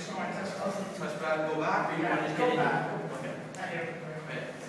Touch back, go back, or you want to just get in? Okay.